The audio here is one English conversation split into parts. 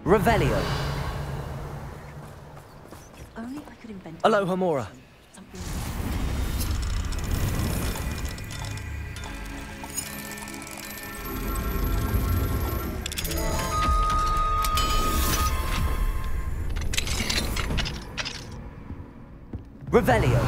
Revelio. Only I could invent Aloha Mora. something. Revelio.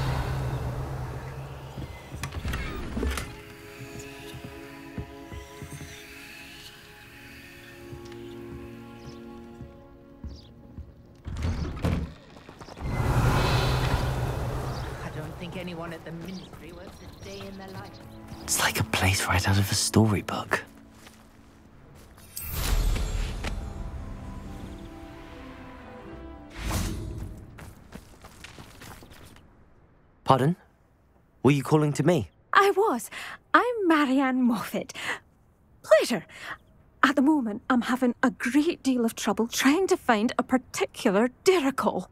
I don't think anyone at the ministry works a day in their life. It's like a place right out of a storybook. Pardon? Were you calling to me? I was. I'm Marianne Moffat. Pleasure. At the moment, I'm having a great deal of trouble trying to find a particular diricle.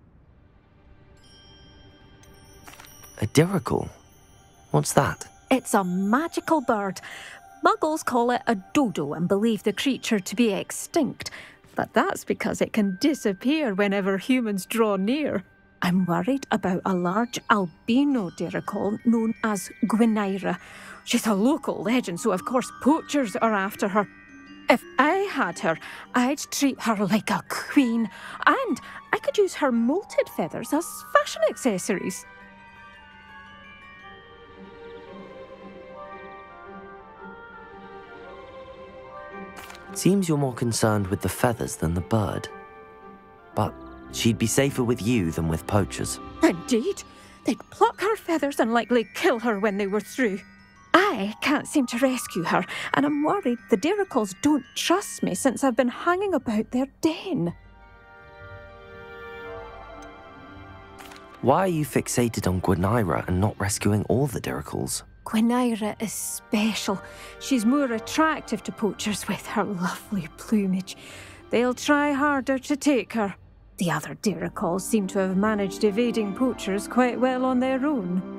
A diricle? What's that? It's a magical bird. Muggles call it a dodo and believe the creature to be extinct. But that's because it can disappear whenever humans draw near. I'm worried about a large albino diricle known as Gwynaira. She's a local legend, so of course poachers are after her. If I had her, I'd treat her like a queen, and I could use her molted feathers as fashion accessories. Seems you're more concerned with the feathers than the bird. But she'd be safer with you than with poachers. Indeed. They'd pluck her feathers and likely kill her when they were through. I can't seem to rescue her, and I'm worried the diricles don't trust me since I've been hanging about their den. Why are you fixated on Gwynaira and not rescuing all the diricles? Gwynaira is special. She's more attractive to poachers with her lovely plumage. They'll try harder to take her. The other diricles seem to have managed evading poachers quite well on their own.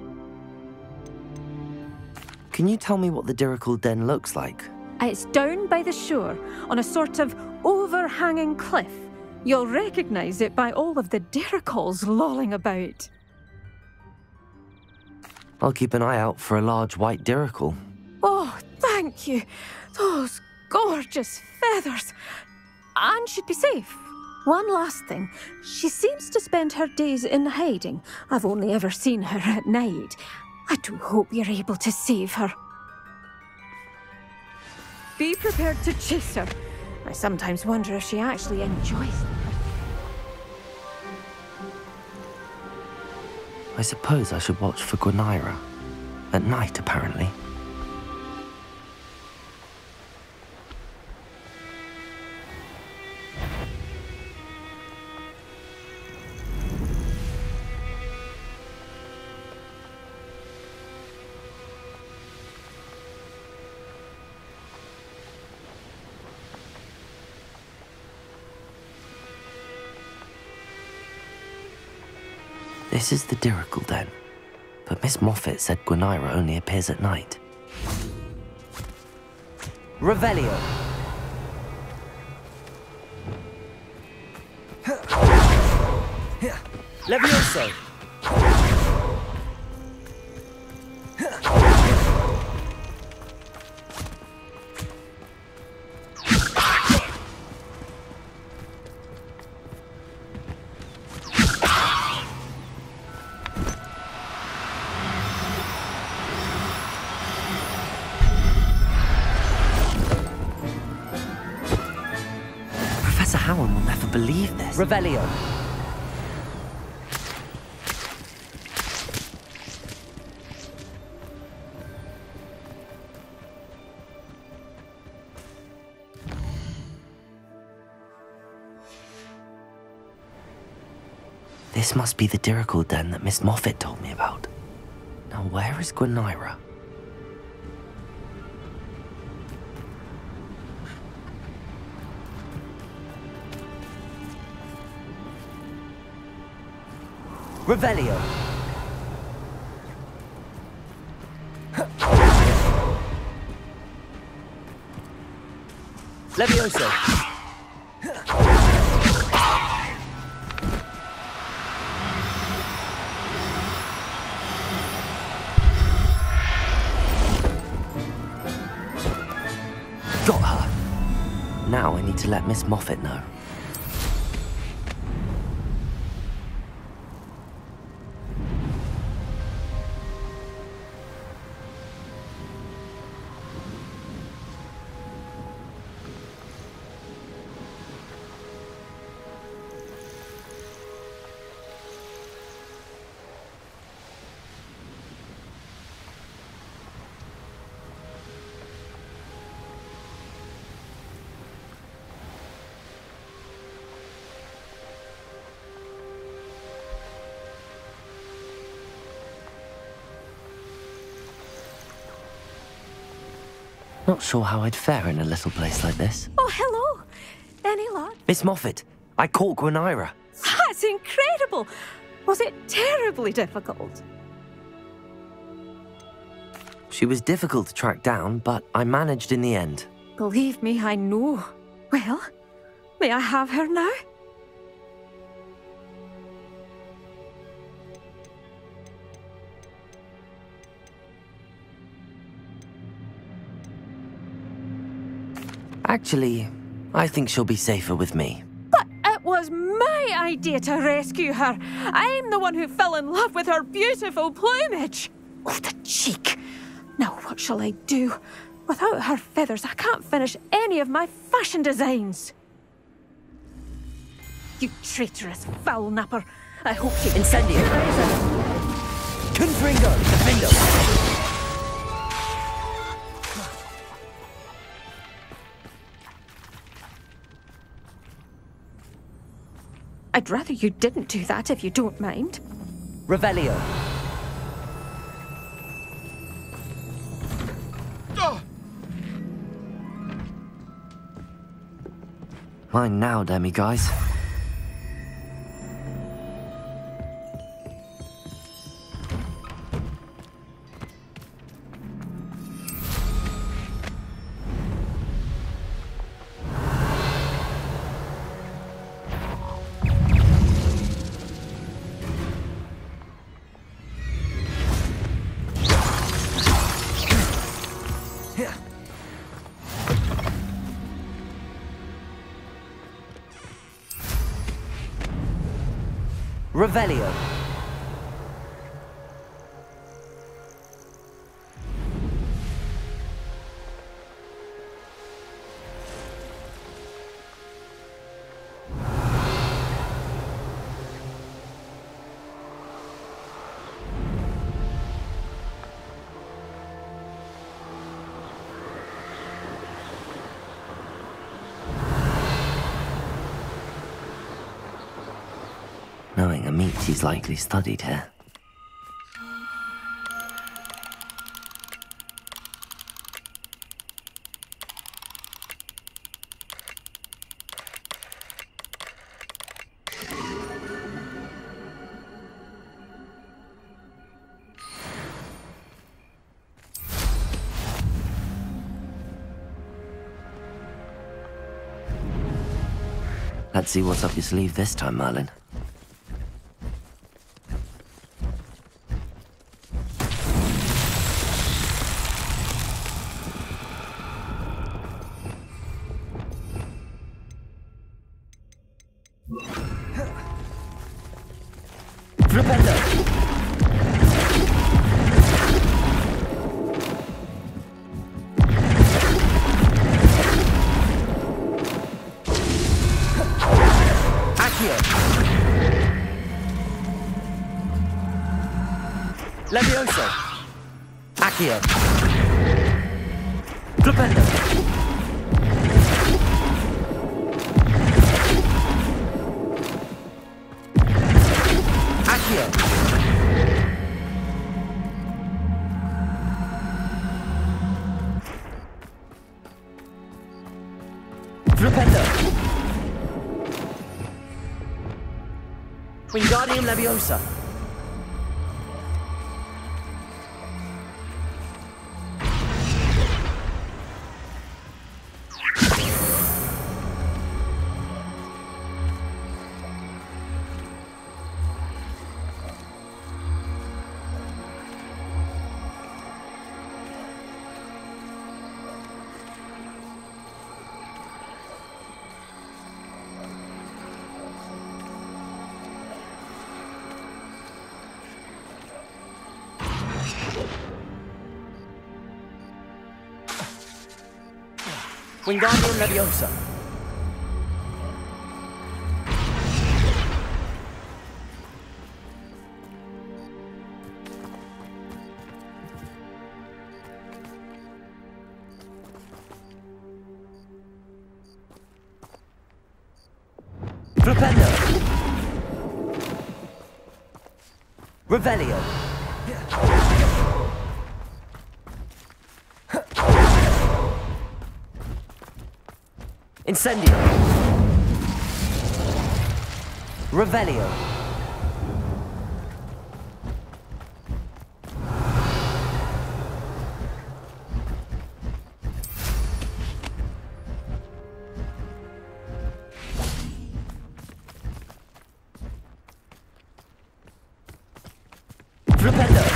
Can you tell me what the diricle den looks like? It's down by the shore, on a sort of overhanging cliff. You'll recognise it by all of the diricles lolling about. I'll keep an eye out for a large white diricle. Oh, thank you. Those gorgeous feathers. And she'd be safe. One last thing. She seems to spend her days in hiding. I've only ever seen her at night. I do hope you're able to save her. Be prepared to chase her. I sometimes wonder if she actually enjoys them. I suppose I should watch for Gwynaira. At night, apparently. This is the diricle den, but Miss Moffat said Gwynaira only appears at night. Revelio. Levioso. Howard will never believe this. Revelio. This must be the diricle den that Miss Moffat told me about. Now where is Gwynaira? Revelio. Levioso. Got her. Now I need to let Miss Moffat know. Not sure how I'd fare in a little place like this. Oh, hello. Any luck? Miss Moffat, I caught Gwenira. That's incredible. Was it terribly difficult? She was difficult to track down, but I managed in the end. Believe me, I know. Well, may I have her now? Actually, I think she'll be safer with me. But it was my idea to rescue her. I'm the one who fell in love with her beautiful plumage. Oh, the cheek. Now what shall I do? Without her feathers, I can't finish any of my fashion designs. You traitorous foul napper. I hope she... Incendio! Confringo! Defendo! I'd rather you didn't do that if you don't mind. Revelio. Mine now, demiguise. Revelio. Knowing Amici's likely studied here. Let's see what's up your sleeve this time, Merlin. Levioso. Accio. Flipendo. Accio. Flipendo. Wingardium Leviosa. Wingardium Leviosa. Flipendo. Revelio. Incendio. Revelio. Flipendo.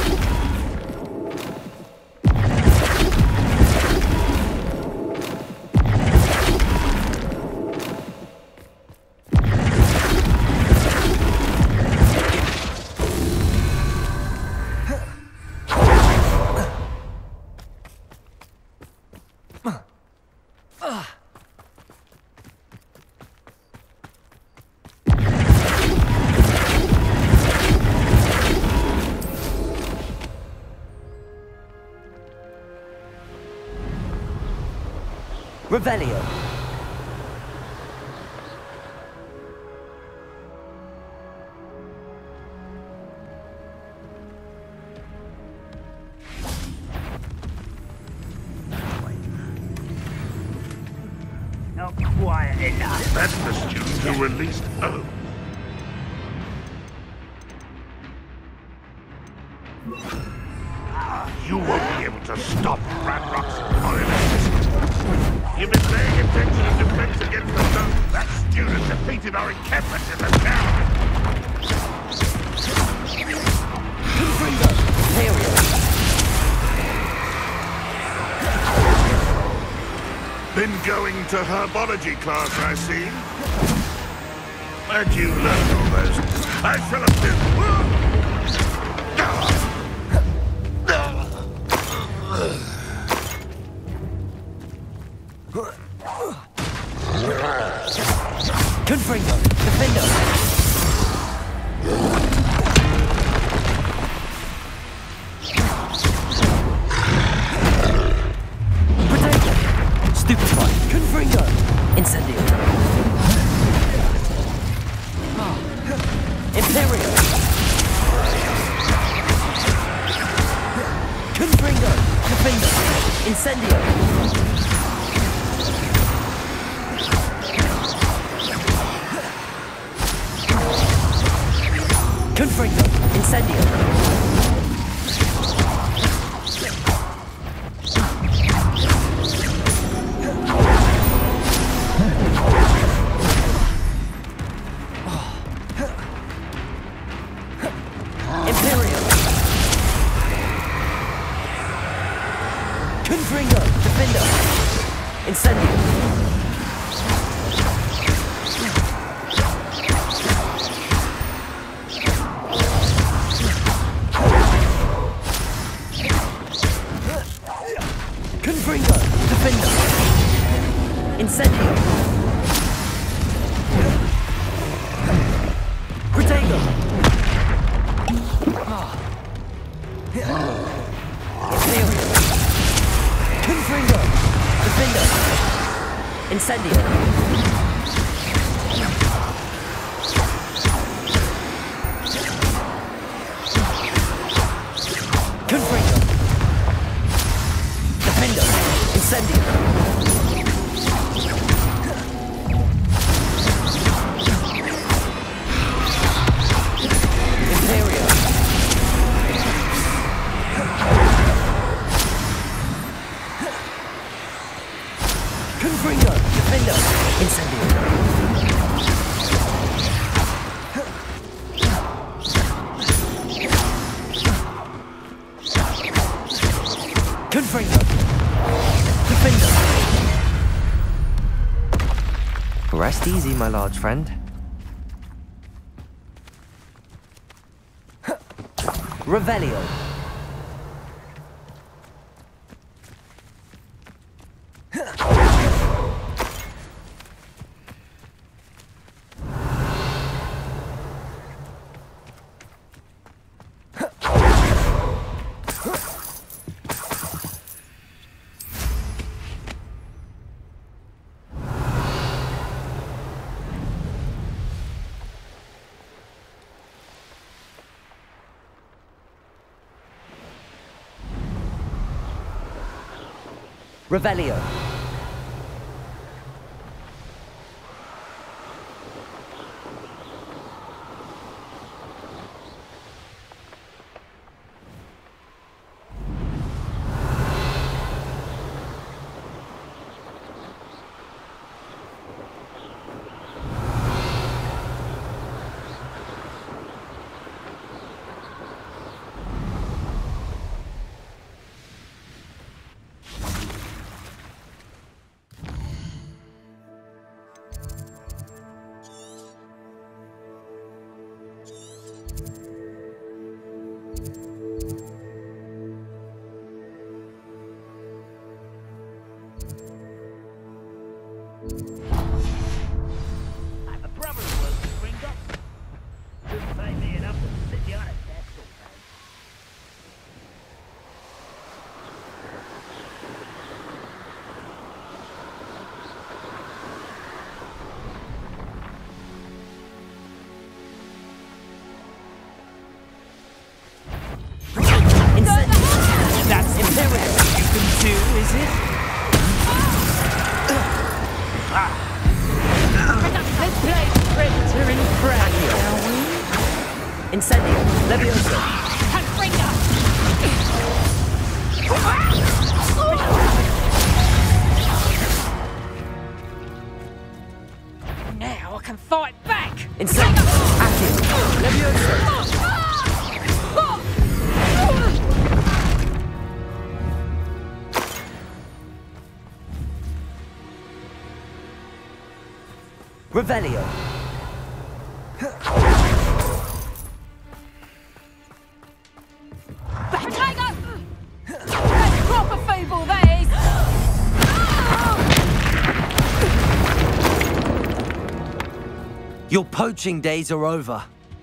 Revelio. Not quiet enough. That's the student who released O. You won't be able to stop Ranrock's electricity. You've been paying attention to defense against the zone. That student defeated our encampment in the town. Confringo. Imperial. Been going to herbology class, I see. Where'd you learn all those? I shall have been... Confringo. Defendo. Protego. Stupefy. Confringo. Incendio. Imperial. Confringo. Defendo. Incendio. Confringo. Incendio. Imperial. Confringo. Defendo. Incendio. Confringo. Defendo. Incendio. Protego. Imperial. Confringo. Defendo. Incendio. Confringo. Defendo. Incendio. Imperial. Confringo. Defendo. Incendio. Confringo. Defendo. Rest easy, my large friend. Revelio. Revelio. I'm a brother who works at Gringotts. Couldn't pay me enough to sit behind a desk all day. That's imperial. You can do, is it? Let's play Predator and Prey, shall we? Incendio. Leviosa. Confringo! Now I can fight back! Incendio. Accio. Leviosa. Revelio. Tiger! That's proper feeble, that is! Your poaching days are over.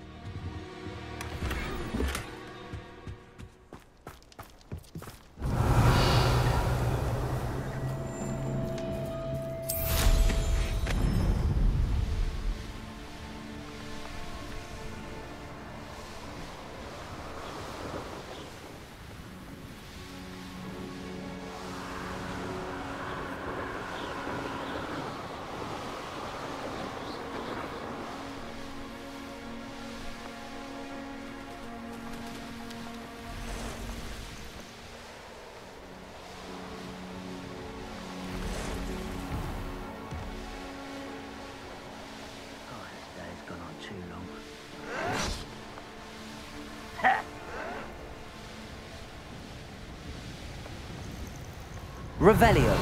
Revelio.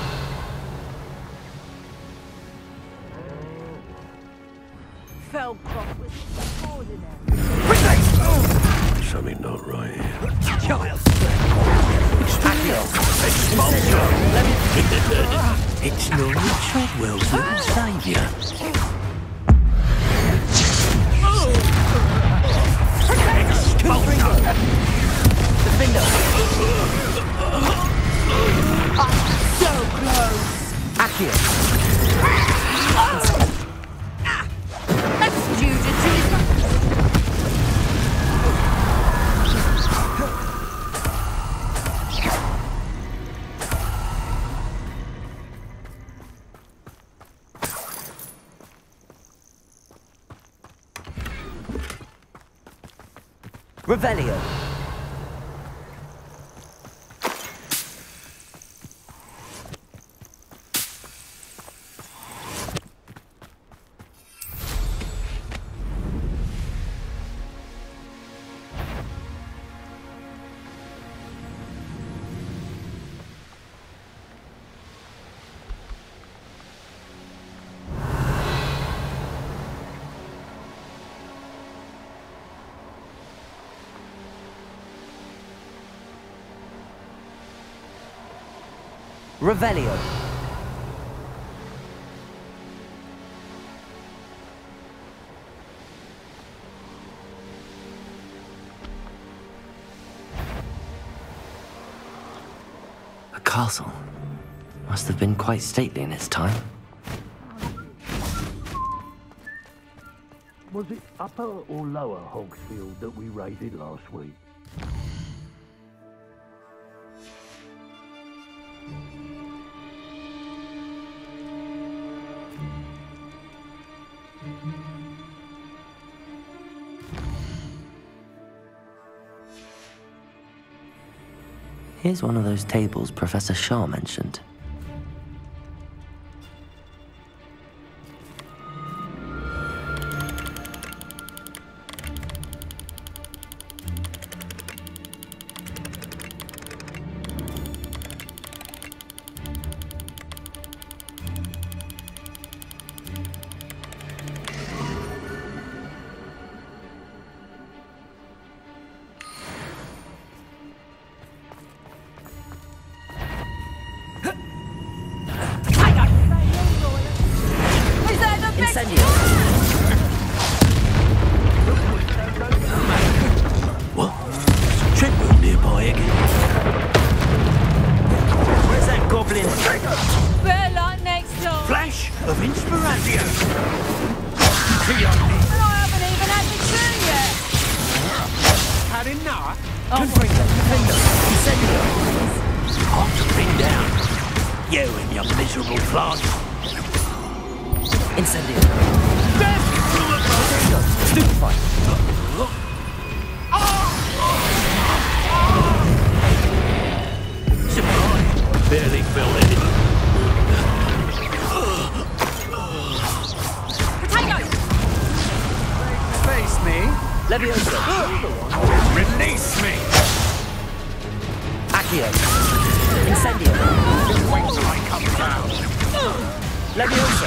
Felcroft was extraordinary. Something not right here. It's Norman Treadwell's little saviour. So close! Accio. That's Judas. Revelio. Revelio. A castle. Must have been quite stately in its time. Was it upper or lower Hogsfield that we raided last week? Here's one of those tables Professor Shah mentioned. Release me! Accio. Incendio. Just wait till I come down. Levioso.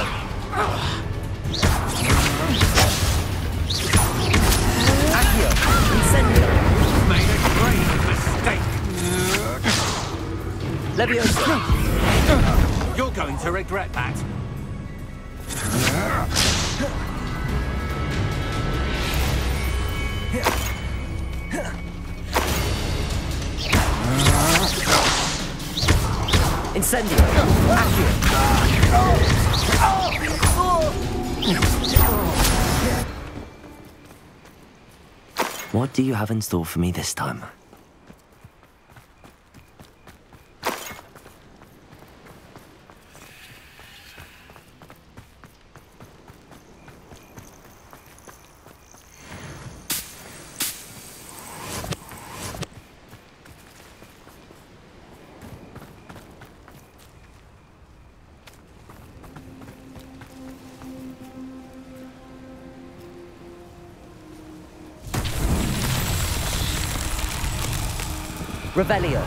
Accio. Incendio. Made a grave mistake. Levioso. You're going to regret that. Incendio. Accio. What do you have in store for me this time? Revelio.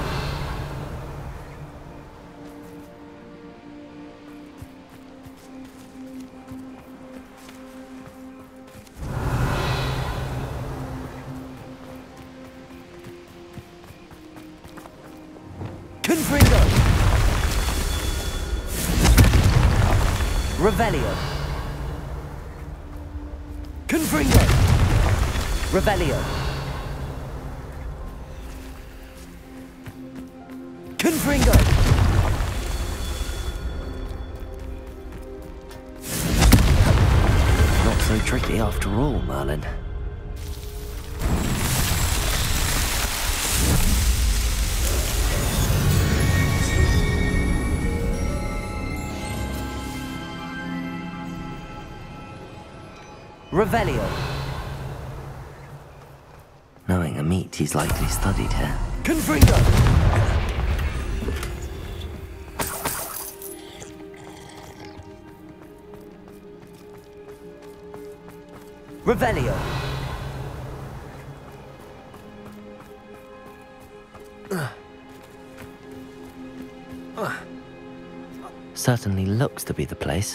Confringo. Revelio. Confringo. Revelio. Confringo! Not so tricky after all, Merlin. Revelio. Knowing a meat he's likely studied here. Confringo! Revelio. Certainly looks to be the place.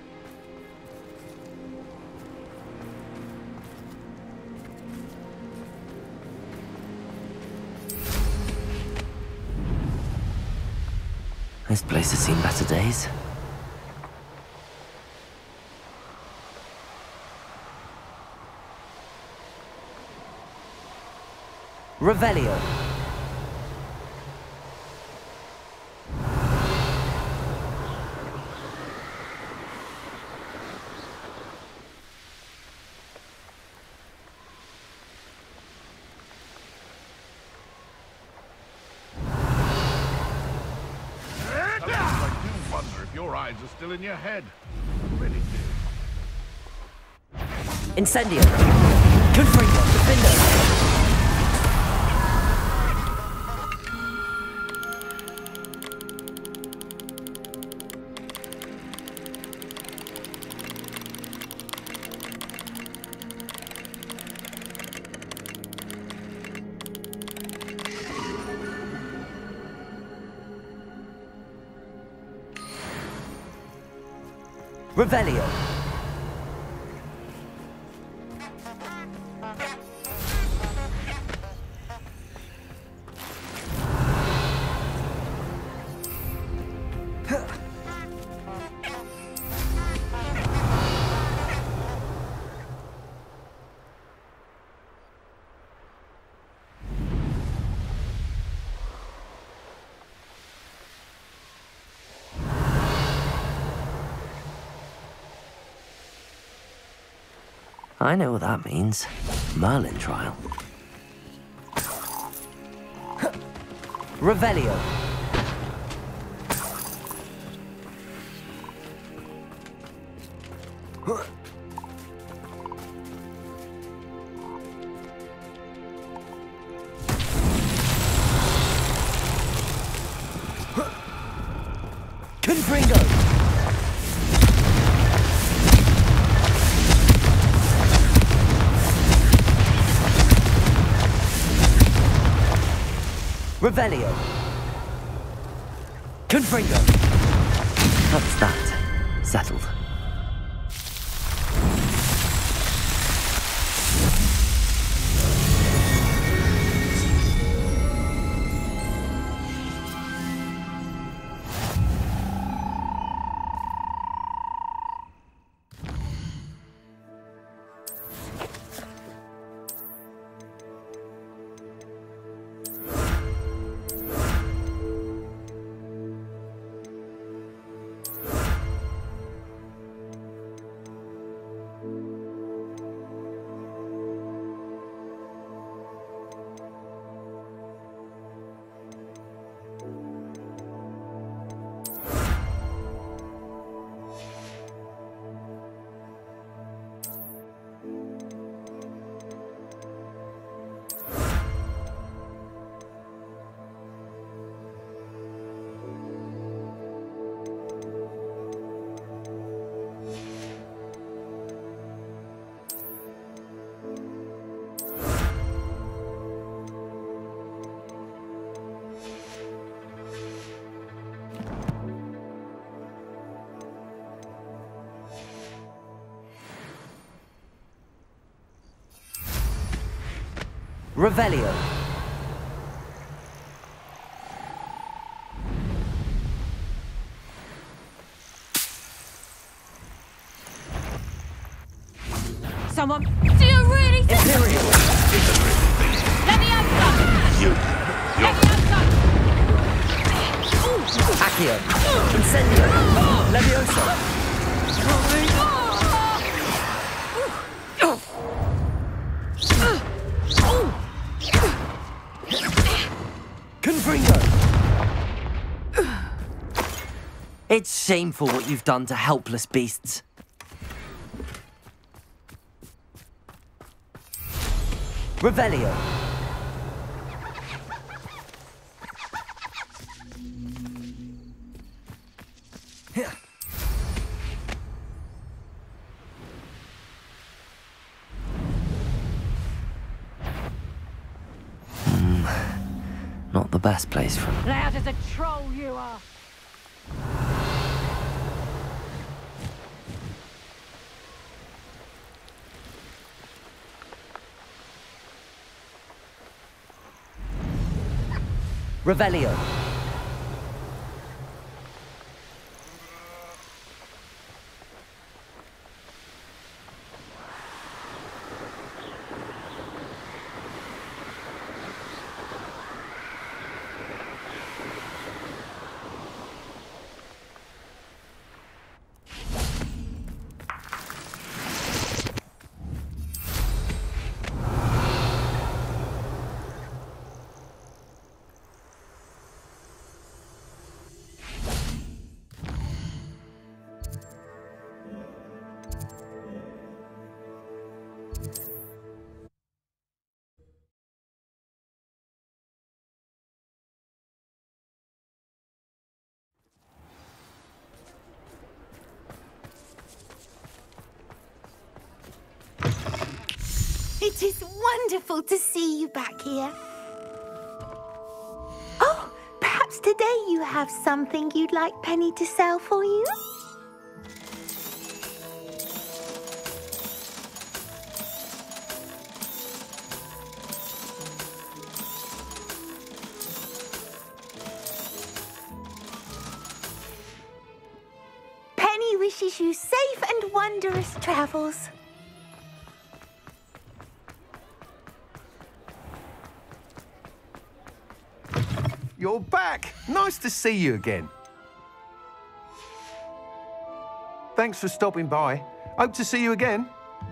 This place has seen better days. Revelio. I do wonder if your eyes are still in your head. I really do. Incendio. Confringo. Defender. Revelio. I know what that means. Merlin trial. Revelio. Confringo. Revelio. Confringo. That's that. Settled. Revelio. Someone, do you really think? Imperial. Let me have some! You. Let me have some! Accio. Incendio. Levioso. Confringo. It's shameful what you've done to helpless beasts. Revelio. Not the best place for him. Loud as a troll you are! Revelio. It is wonderful to see you back here. Oh, perhaps today you have something you'd like Penny to sell for you? wish you safe and wondrous travels. You're back! Nice to see you again. Thanks for stopping by. Hope to see you again.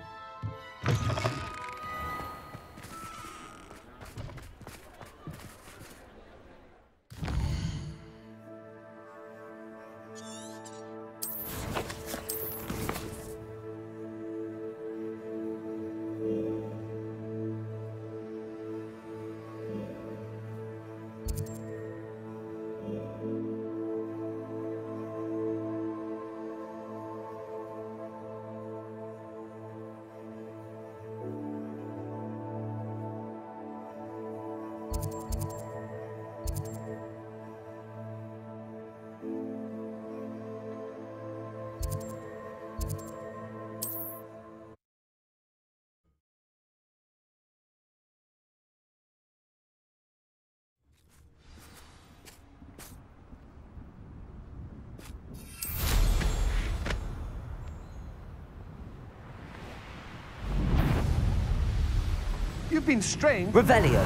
You've been strange. Revelio.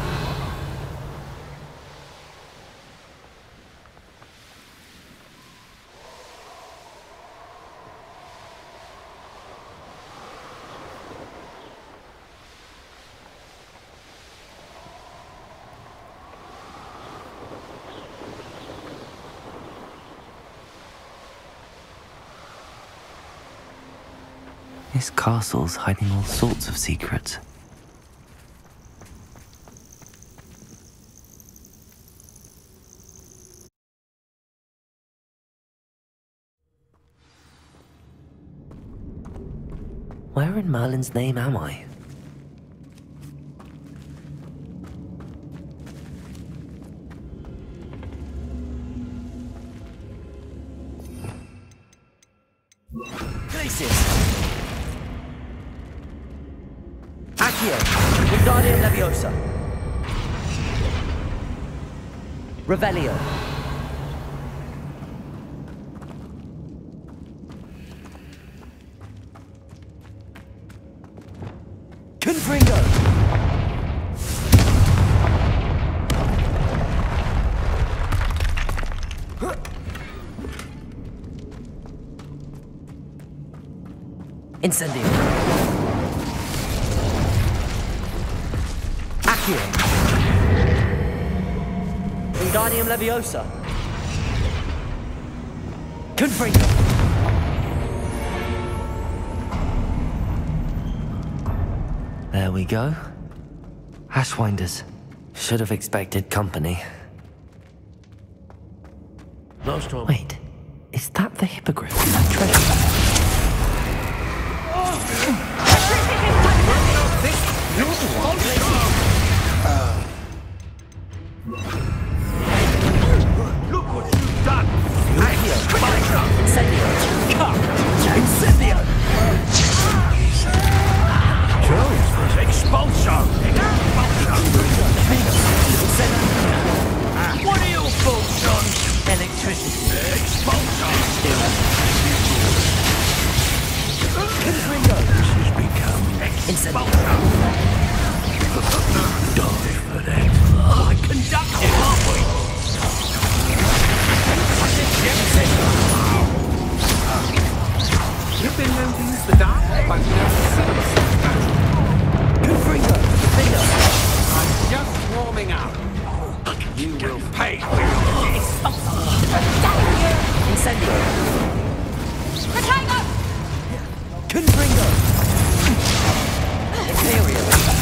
This castle's hiding all sorts of secrets. Where in Merlin's name am I? Glacius! Accio! Wingardium Leviosa! Revelio! Confringo! Incendio! Accio! Wingardium Leviosa! Confringo! There we go. Ashwinders. Should have expected company. Last time. Wait, is that the hippogriff in that treasure? Look what you've done! Incendio! Incendio! Expulsion! What are your thoughts on electricity? Expulsion! Confringo! This has become expulsion! Die for that. I conducted, aren't we? You've been known to use the dark, but never since. Confringo! Confringo! I'm just warming up. You will Pay for your Incendio! Protego! Confringo! Imperio!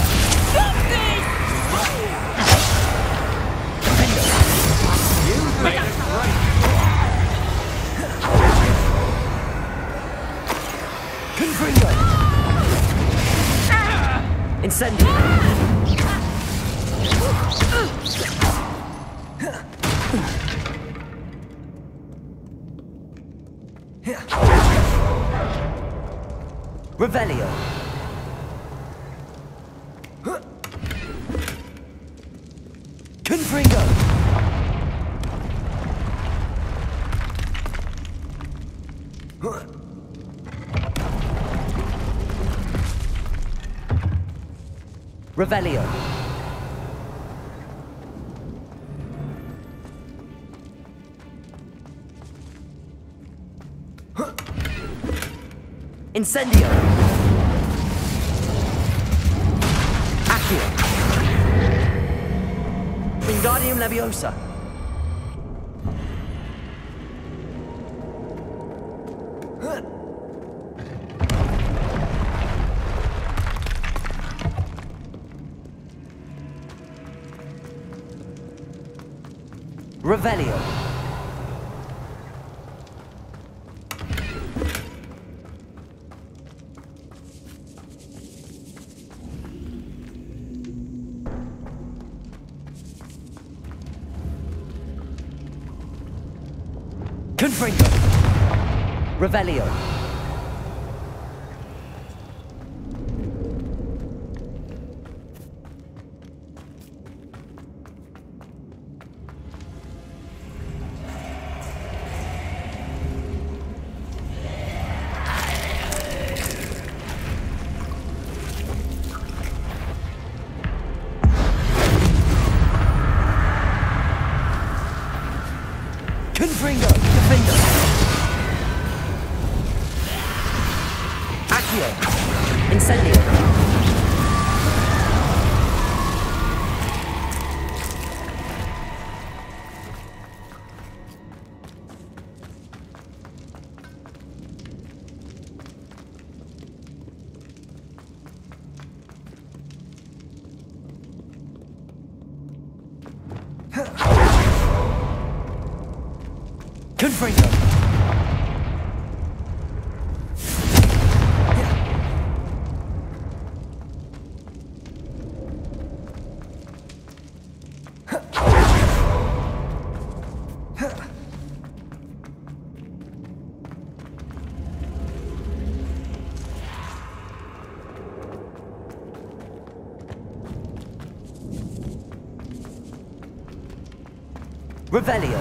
You made it great. Confringo! Incendio! Revelio! Confringo! Revelio. Incendio. Accio. Wingardium Leviosa. Revelio. Confringo. Revelio. Confringo. Defender. Accio. Incendio. Confringo. Revelio.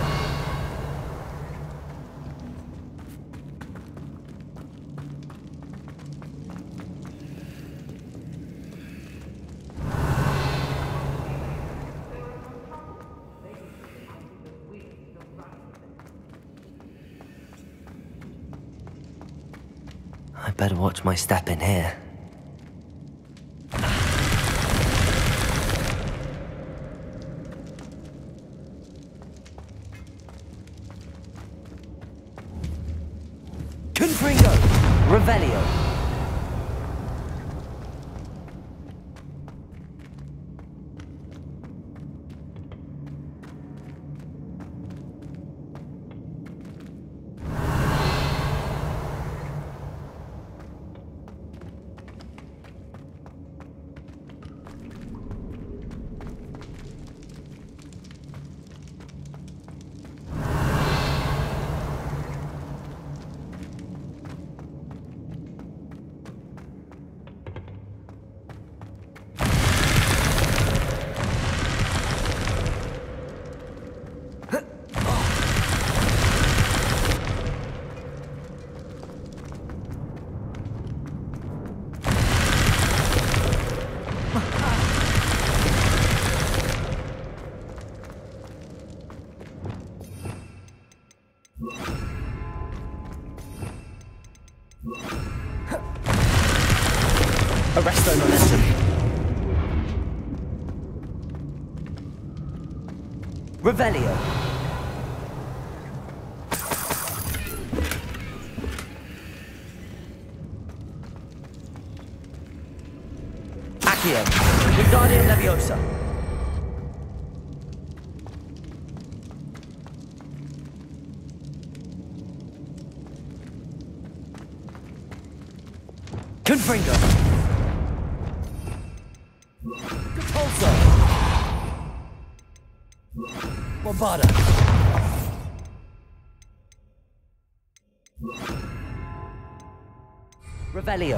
I better watch my step in here. Confringo. Revelio. Arresto momentum. Revelio. Accio. Wingardium Leviosa. Confringo. Repulsor. Bombarda. Revelio.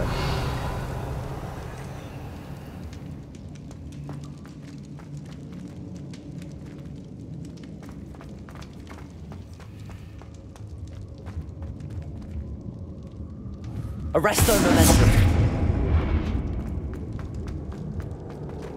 Arresto momentum.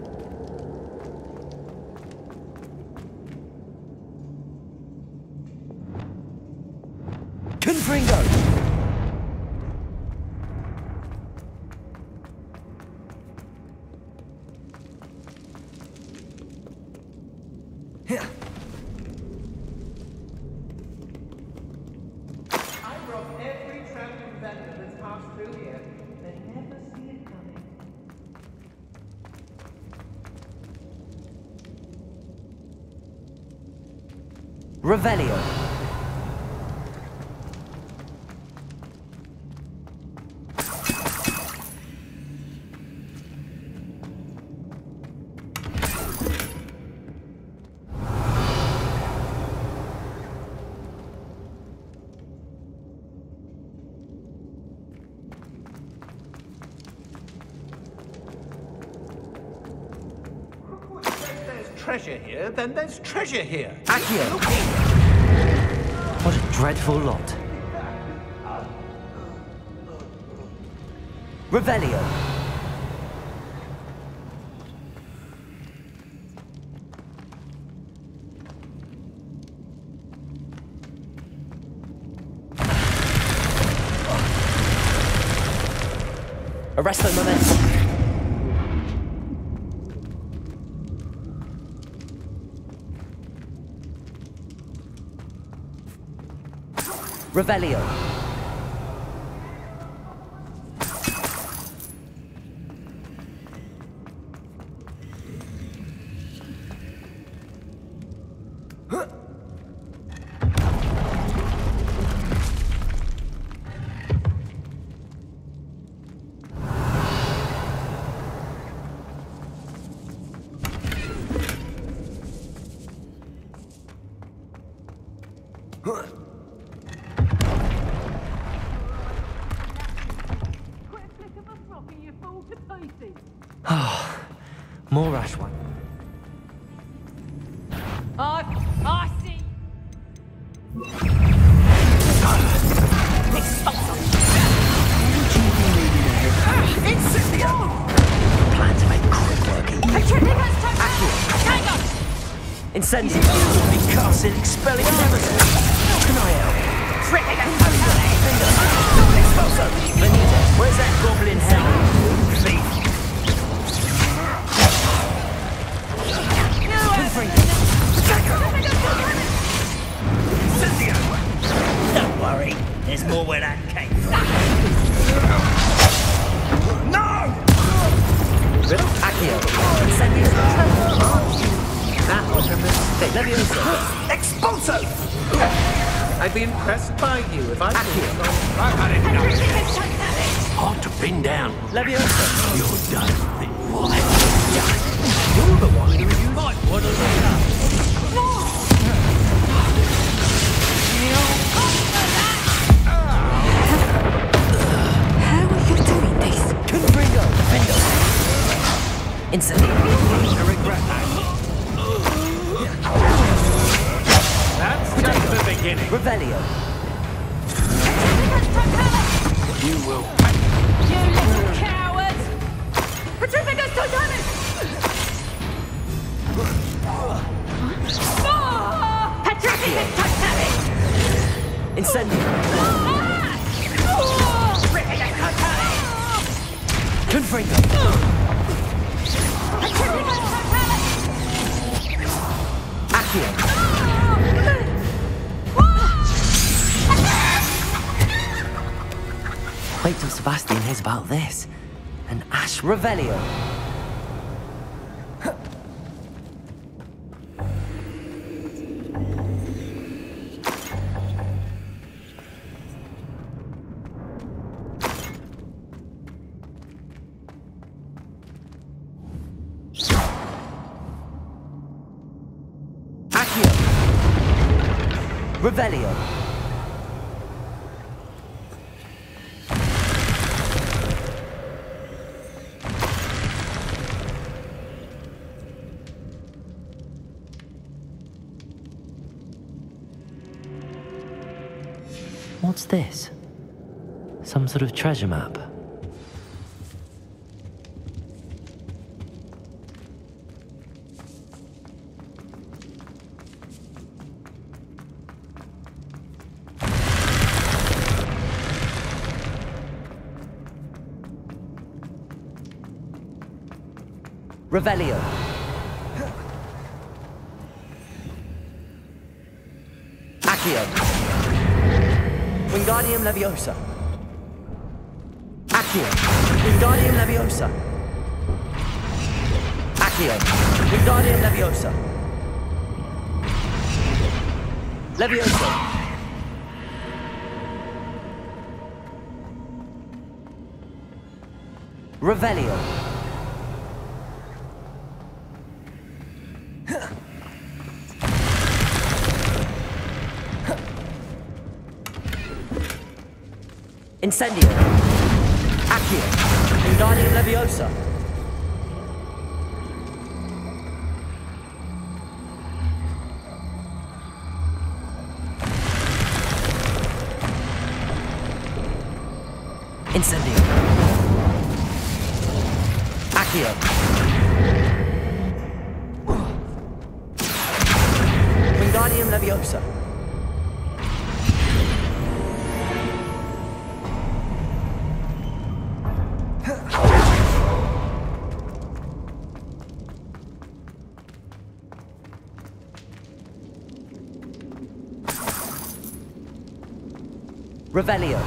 Revelio. Treasure here, then there's treasure here. Accio! What a dreadful lot. Revelio. Arresto momentum. Revelio. More ash one. I see. Plan to make quick working. Incendiary. Big castle expelling nemesis. How can I help? Benita, where's that goblin hell? Thief. Don't worry, there's more where that came from. No! Accio. That was a mistake. Leviosa. Expulso! I'd be impressed by you if I Accio. I've had enough. Hard to pin down. Leviosa. You're done. What? You're the one who used Might want to look up. How are you doing this? Confringo. Incendiary. I regret that. That's just the beginning. Revelio. You will. You little coward! Petrificus Titanis! Petrificus Titanis! Incendiary. Confringo. Accio. Wait till Sebastian hears about this. An Ash Revelio. Accio. Revelio. What's this? Some sort of treasure map? Revelio. Accio. Wingardium Leviosa. Accio. Wingardium Leviosa. Accio. Wingardium Leviosa. Leviosa! Revelio! Incendio! Accio! Wingardium Leviosa! Incendio! Accio! Wingardium Leviosa! Revelio!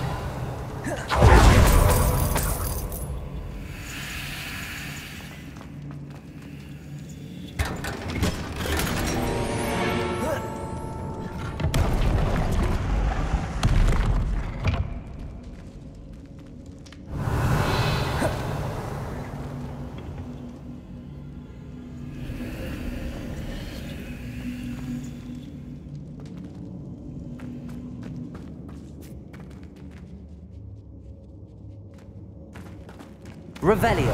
Revelio!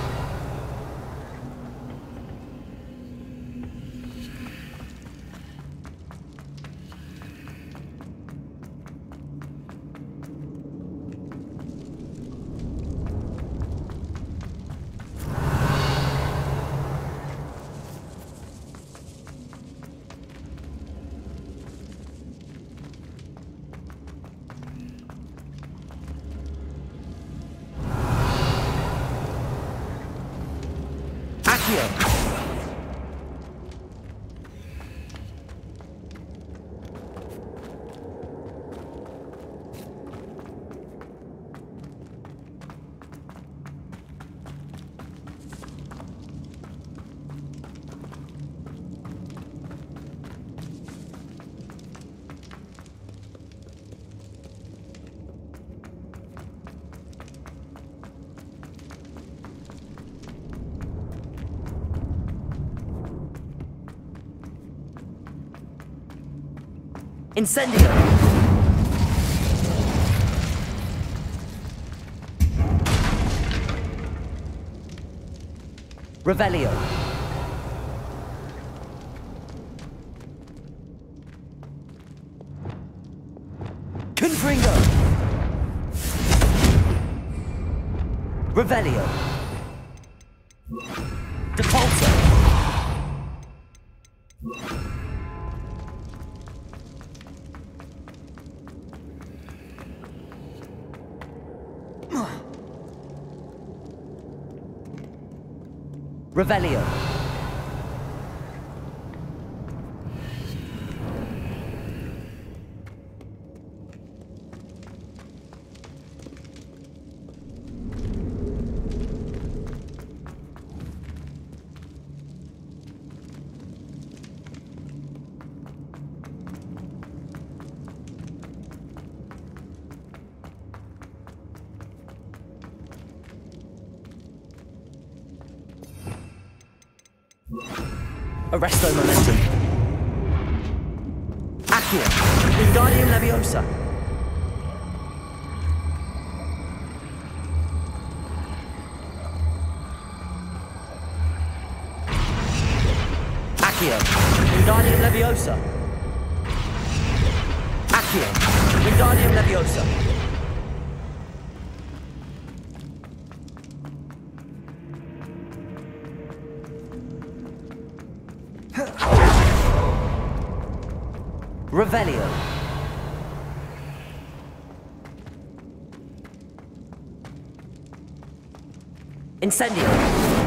Incendio! Revelio! Confringo! Revelio! Depulso! Revelio! Arresto Momentum. Accio! Wingardium Leviosa! Accio! Wingardium Leviosa! Accio! Wingardium Leviosa! Revelio! Incendio!